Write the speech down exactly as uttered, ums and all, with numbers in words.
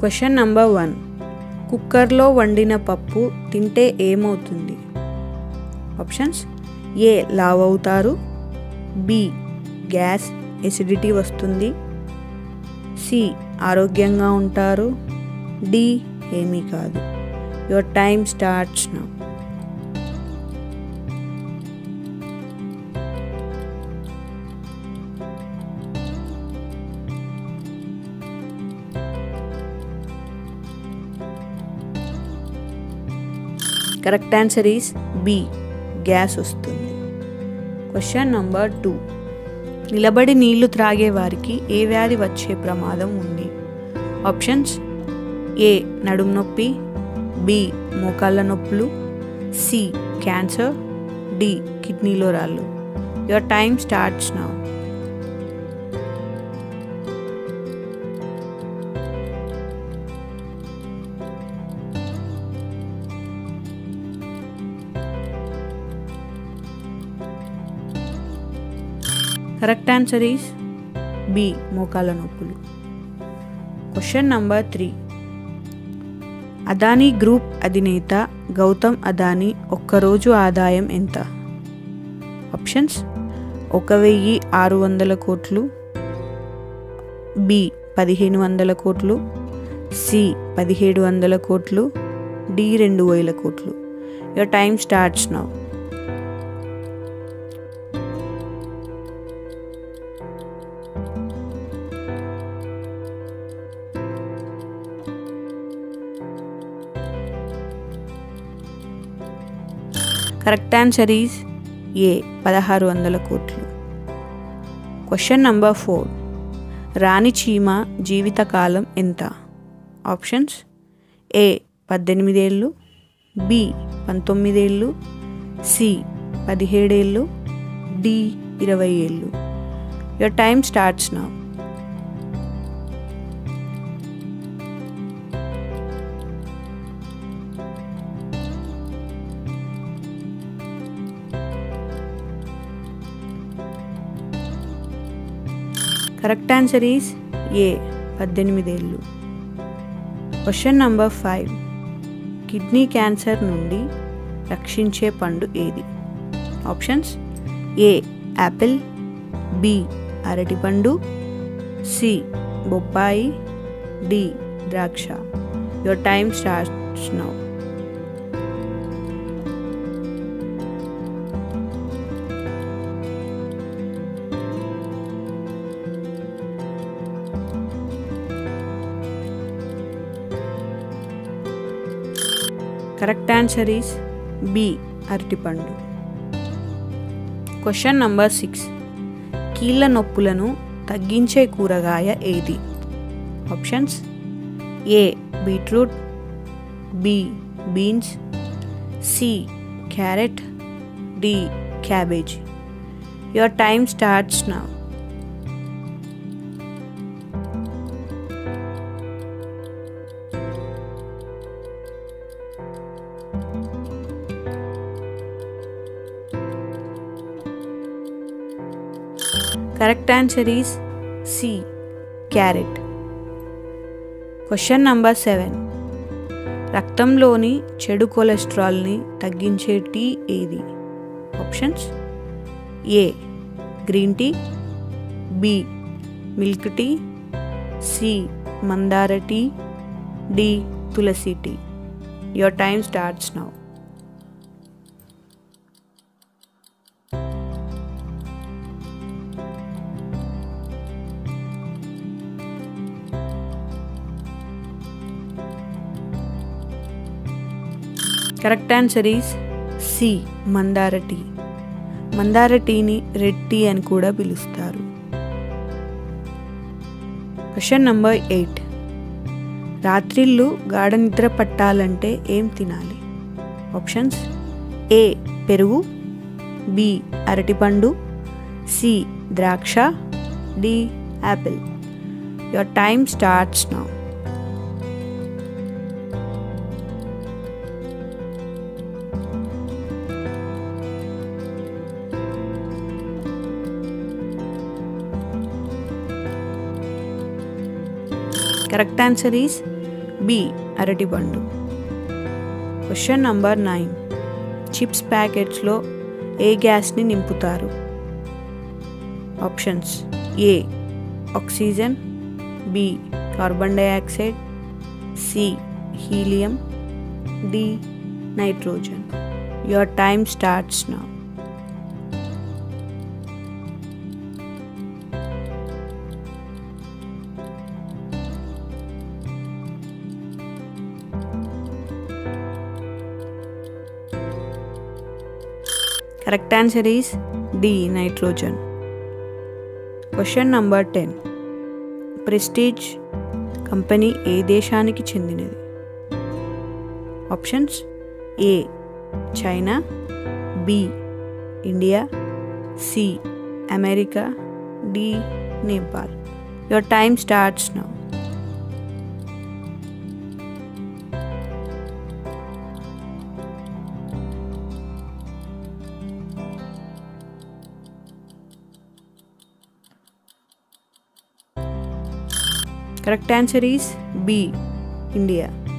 Question number one. కుక్కర్లో వండిన పప్పు తింటే ఏమవుతుంది? ఆప్షన్స్: ఏ లావ్ అవుతారు, బి గ్యాస్ ఎసిడిటీ వస్తుంది, సి ఆరోగ్యంగా ఉంటారు, డి ఏమీ కాదు. Your time starts now. Correct answer is B gas వస్తుంది. Question number two. నిలబడి నీళ్లు త్రాగే వారికి ఏ వ్యాధి వచ్చే ప్రమాదం ఉంది? ఆప్షన్స్: ఏ నడుము నొప్పి, బి మోకాళ్ళ నొప్పులు, సి క్యాన్సర్, డి కిడ్నీలో రాళ్ళు. Your time starts now. Correct answer is B మోకాళ్ళ నొప్పులు. Question number three. Adani group అధినేత గౌతమ్ అదానీ ఒక్కరోజు ఆదాయం ఎంత? ఆప్షన్స్: ఒక వెయ్యి ఆరు వందల కోట్లు, బి పదిహేను వందల కోట్లు, సి పదిహేడు వందల కోట్లు, డి రెండు వేల కోట్లు. Your time starts now. Correct answer is A పదహారు వందల కోట్లు. Question number four. రాణి చీమ జీవితకాలం ఎంత? ఆప్షన్స్: ఏ పద్దెనిమిదేళ్ళు, బి పంతొమ్మిదేళ్ళు, సి పదిహేడేళ్ళు, డి ఇరవై ఏళ్ళు. Your time starts now. Correct answer is A పద్దెనిమిదేళ్ళు. Question number five. Kidney cancer నుండి రక్షించే పండు ఏది? ఆప్షన్స్: ఏ యాపిల్, బి అరటిపండు, సి బొప్పాయి, డి ద్రాక్ష. Your time starts now. Correct answer is B అరటిపండు. Question number six. కీళ్ళ నొప్పులను తగ్గించే కూరగాయ ఏది? Options: A beetroot, B beans, C carrot, D cabbage. Your time starts now. Correct answer is C carrot. Question number seven. రక్తంలోని చెడు కొలెస్ట్రాల్ని తగ్గించే టీ ఏది? Options: A green tea, B milk tea, C మందార టీ, డి తులసి tea. Your time starts now. Correct answer is C మందార tea. మందార టీని రెడ్ టీ అని కూడా పిలుస్తారు. Question number eight. రాత్రిళ్ళు గాఢ నిద్ర పట్టాలంటే ఏం తినాలి? ఆప్షన్స్: ఏ పెరుగు, బి అరటిపండు, సి ద్రాక్ష, D apple. Your time starts now. Correct answer is B అరటిపండు. Question number nine. చిప్స్ ప్యాకెట్స్లో ఏ గ్యాస్ని నింపుతారు? Options A oxygen, B carbon dioxide, C helium, D nitrogen. Your time starts now. Correct answer is D nitrogen. Question number ten. Prestige company ఏ దేశానికి చెందినది? Options A China, B India, C America, D Nepal. Your time starts now. Correct answer is B, India.